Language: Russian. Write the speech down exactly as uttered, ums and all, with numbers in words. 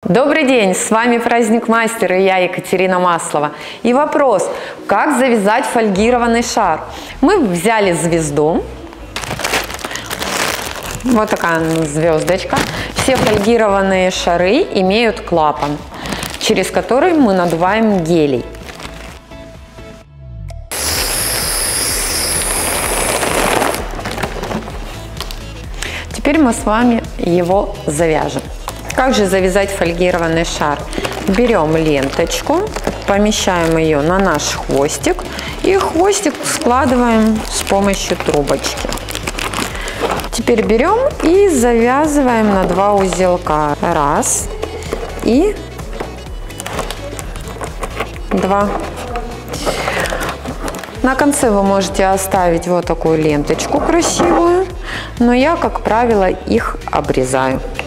Добрый день, с вами Праздник Мастер и я, Екатерина Маслова. И вопрос, как завязать фольгированный шар? Мы взяли звезду, вот такая звездочка. Все фольгированные шары имеют клапан, через который мы надуваем гелий. Теперь мы с вами его завяжем. Как же завязать фольгированный шар? Берем ленточку, помещаем ее на наш хвостик и хвостик складываем с помощью трубочки. Теперь берем и завязываем на два узелка. Раз и два. На конце вы можете оставить вот такую ленточку красивую, но я, как правило, их обрезаю.